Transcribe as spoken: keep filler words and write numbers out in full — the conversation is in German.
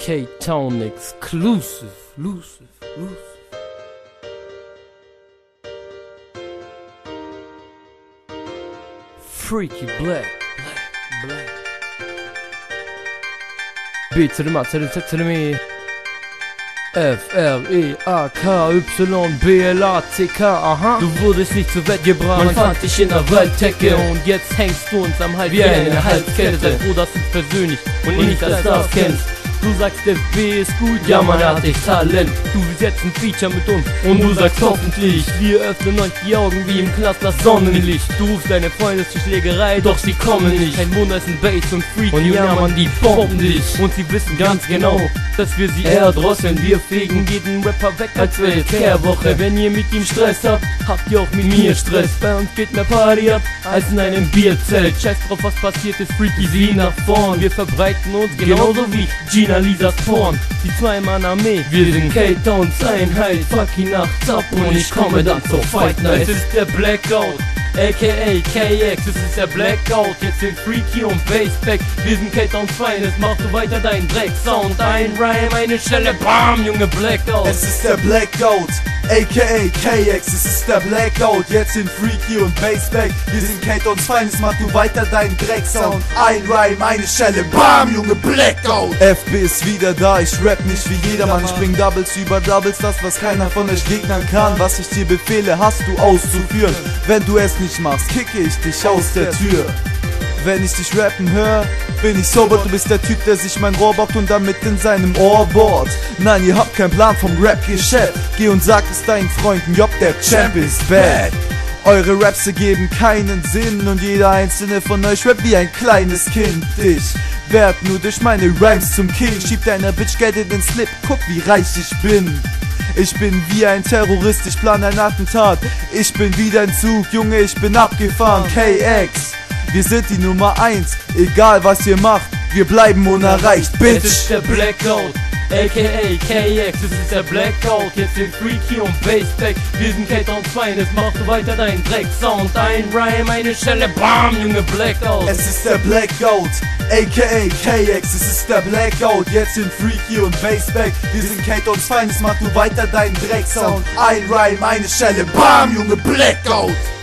K-Town exclusive, exclusive, exclusive. Freaky Black, Black, Black. B to the mat, to the Z to the me. F R E A K Y B L A C K, aha. Du wurdest nicht zur Welt gebracht, man fand dich in der Walddecke. Und jetzt hängst du uns am Hals wie eine Halskette. Froh, dass du es persönlich und nicht als Stars kennst. Du sagst, der B ist gut, ja man hat dich Talent. Du willst jetzt ein Feature mit uns und du sagst hoffentlich. Wir öffnen euch die Augen wie im Knast das Sonnenlicht. Du rufst deine Freunde zur Schlägerei, doch sie kommen nicht. Kein Wunder, es sind Bass und Freak und ja man, die bomben dich. Und sie wissen ganz genau, dass wir sie erdrosseln. Wir fegen jeden Rapper weg als Weltkehrwoche. Wenn ihr mit ihm Stress habt, habt ihr auch mit mir Stress. Bei uns geht mehr Party ab als in einem Bierzelt. Scheiß drauf, was passiert ist, Freaky sie nach vorn. Wir verbreiten uns genauso wie Gina Lisas Porn, die Zwei-Mann-Armee. Wir sind K-Towns Einheit, fuck ihn nachts ab und ich komme dann zur Fight Night. Es ist der Blackout, aka K X, es ist der Blackout. Jetzt sind Freaky und Bassback. Wir sind K-Towns Finest, mach du weiter deinen Drecksound. Ein Rhyme, eine Schelle, bam, Junge, Blackout. Es ist der Blackout, aka K X, es ist der Blackout. Jetzt sind Freaky und Bassback. Wir sind K-Towns Finest, mach du weiter deinen Drecksound. Ein Rhyme, eine Schelle, bam, Junge, Blackout. F B ist wieder da, ich rap nicht wie jedermann. Ich bring Doubles über Doubles, das was keiner von euch Gegnern kann. Was ich dir befehle, hast du auszuführen. Wenn du es nicht machst, kicke ich dich aus der Tür. Wenn ich dich rappen hör, bin ich sober. Du bist der Typ, der sich mein Rohr bockt und damit in seinem Ohr bohrt. Nein, ihr habt keinen Plan vom Rap-Geschäft. Geh und sag es deinen Freunden, jopp, der Champ ist bad. Eure Raps ergeben keinen Sinn und jeder einzelne von euch rappt wie ein kleines Kind. Ich werd nur durch meine Rhymes zum King. Schieb deiner Bitch Geld in den Slip, guck wie reich ich bin. Ich bin wie ein Terrorist, ich plan ein Attentat. Ich bin wie dein Zug, Junge, ich bin abgefahren. K X, wir sind die Nummer eins. Egal was ihr macht, wir bleiben unerreicht, Bitch. Es ist der Blackout, aka K X, es ist der Blackout. Jetzt sind Freaky und Bassback. Wir sind K-Towns Finest, mach du weiter deinen Drecksound. Ein Rhyme, eine Schelle, bam, Junge, Blackout. Es ist der Blackout, aka K X, es ist der Blackout. Jetzt sind Freaky und Bassback. Wir sind K-Towns Finest, mach du weiter deinen Drecksound. Ein Rhyme, eine Schelle, bam, Junge, Blackout.